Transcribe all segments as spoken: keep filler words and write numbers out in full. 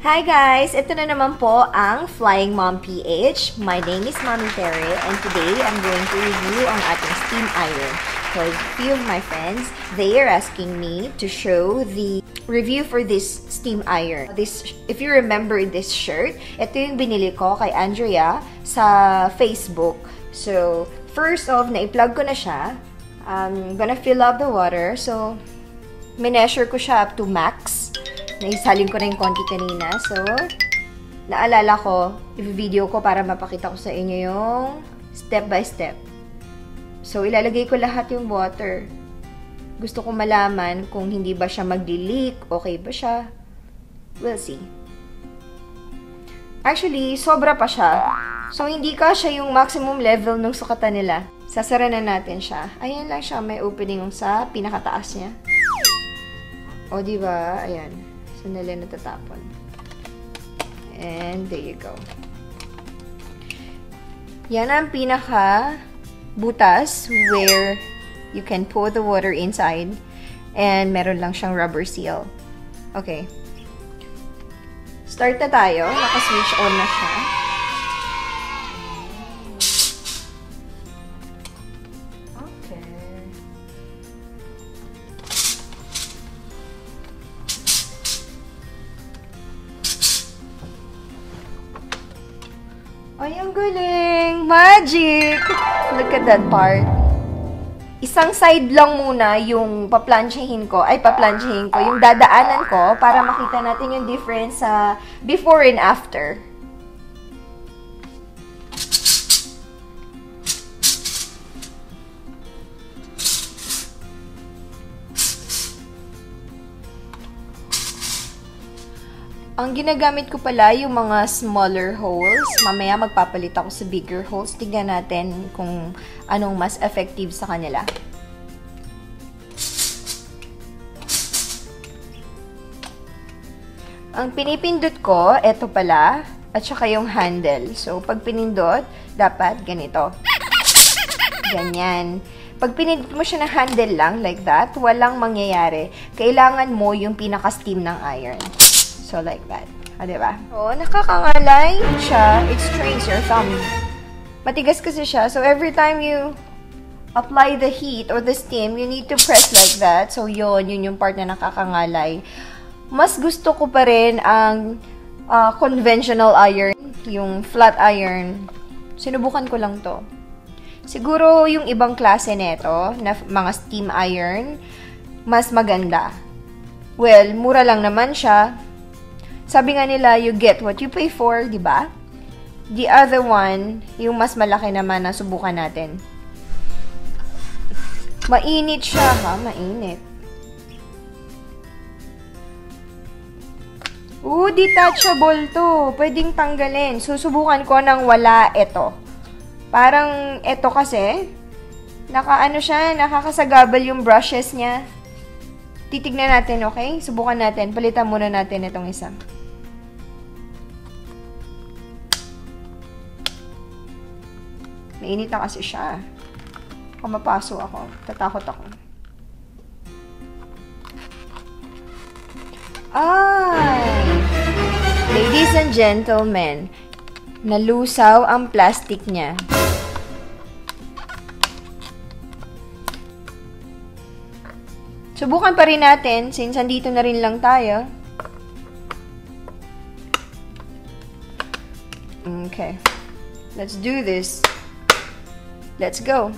Hi guys! Ito na naman po ang Flying Mom P H. My name is Mommy Terry and today I'm going to review ang ating steam iron. Because a few of my friends, they are asking me to show the review for this steam iron. This, if you remember this shirt, ito yung binili ko kay Andrea sa Facebook. So, first off, na-plug ko na siya. I'm gonna fill up the water. So, mineasure ko siya up to max. Naisalin ko na yung konti kanina. So, naalala ko, i-video ko para mapakita ko sa inyo yung step by step. So, ilalagay ko lahat yung water. Gusto ko malaman kung hindi ba siya magli-leak, okay ba siya. We'll see. Actually, sobra pa siya. So, hindi ka siya yung maximum level ng sukatan nila. Sasara na natin siya. Ayan lang siya, may opening sa pinakataas niya. O, diba? Ayan. Sandali natatapon. And there you go. Yan ang pinaka butas where you can pour the water inside. And meron lang siyang rubber seal. Okay. Start na tayo. Naka-switch on na siya. Ay, ang galing! Magic! Look at that part. Isang side lang muna yung paplansyahin ko, ay paplansyahin ko, yung dadaanan ko para makita natin yung difference sa before and after. Ang ginagamit ko pala yung mga smaller holes. Mamaya magpapalit ako sa bigger holes. Tignan natin kung anong mas effective sa kanila. Ang pinipindot ko, eto pala, at saka yung handle. So, pag pinindot, dapat ganito. Ganyan. Pag pinindot mo siya ng handle lang, like that, walang mangyayari. Kailangan mo yung pinaka-steam ng iron. So, like that. O, diba? So, nakakangalay siya. It strains your thumb. Matigas kasi siya. So, every time you apply the heat or the steam, you need to press like that. So, yun. Yun yung part na nakakangalay. Mas gusto ko pa rin ang uh, conventional iron. Yung flat iron. Sinubukan ko lang to. Siguro, yung ibang klase neto, na mga steam iron, mas maganda. Well, mura lang naman siya. Sabi nga nila, you get what you pay for, di ba? The other one, yung mas malaki naman na subukan natin. Mainit siya, ha? Mainit. Ooh, detachable to. Pwedeng tanggalin. Susubukan ko nang wala ito. Parang ito kasi, nakaano siya, nakakasagabal yung brushes niya. Titignan natin, okay? Subukan natin. Palitan muna natin itong isa. Mainit na kasi siya. Kung mapaso ako, tatakot ako. Ay! Ladies and gentlemen, nalusaw ang plastic niya. Subukan pa rin natin, since andito na rin lang tayo. Okay. Let's do this. Let's go.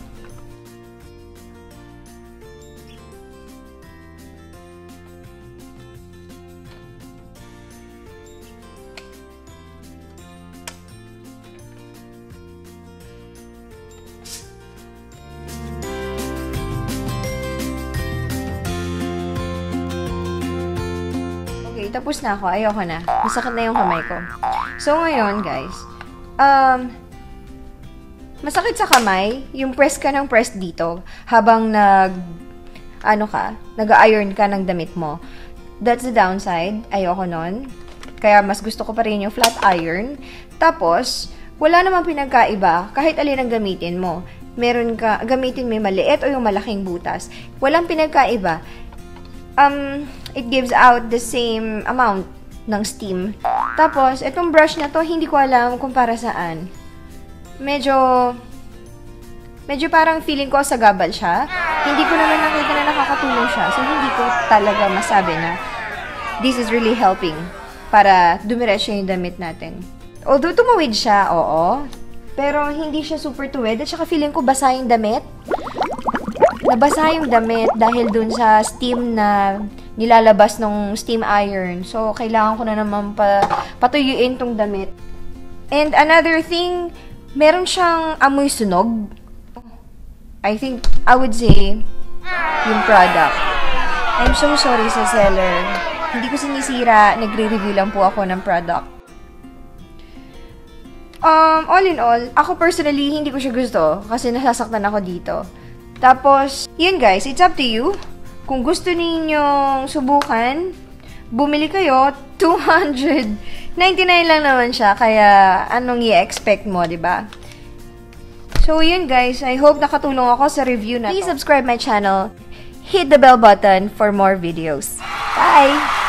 Tapos na ako. Ayoko na. Masakit na yung kamay ko. So, ngayon, guys, um, masakit sa kamay, yung press ka ng press dito, habang nag, ano ka, nag-iron ka ng damit mo. That's the downside. Ayoko nun. Kaya, mas gusto ko pa rin yung flat iron. Tapos, wala namang pinagkaiba, kahit alin ang gamitin mo. Meron ka, gamitin mo yung maliit o yung malaking butas. Walang pinagkaiba. Um, it gives out the same amount ng steam. Tapos, itong brush na to, hindi ko alam kung para saan. Medyo, medyo parang feeling ko sagabal siya. Hindi ko naman nakita na nakakatulong siya. So, hindi ko talaga masabi na this is really helping para dumiretso yung damit natin. Although tumawid siya, oo. Pero hindi siya super tuwid. At saka feeling ko basa yung damit. Nabasa yung damit dahil dun sa steam na nilalabas ng steam iron. So, kailangan ko na naman pa, patuyuin tong damit. And another thing, meron siyang amoy sunog. I think, I would say, yung product. I'm so sorry sa seller. Hindi ko sinisira, nagre-review lang po ako ng product. Um, all in all, ako personally, hindi ko siya gusto kasi nasasaktan ako dito. Tapos, yun guys, it's up to you. Kung gusto ninyong subukan, bumili kayo, two hundred ninety-nine lang naman siya, kaya anong i-expect mo, diba? So, yun guys, I hope nakatulong ako sa review na to. Please subscribe my channel, hit the bell button for more videos. Bye!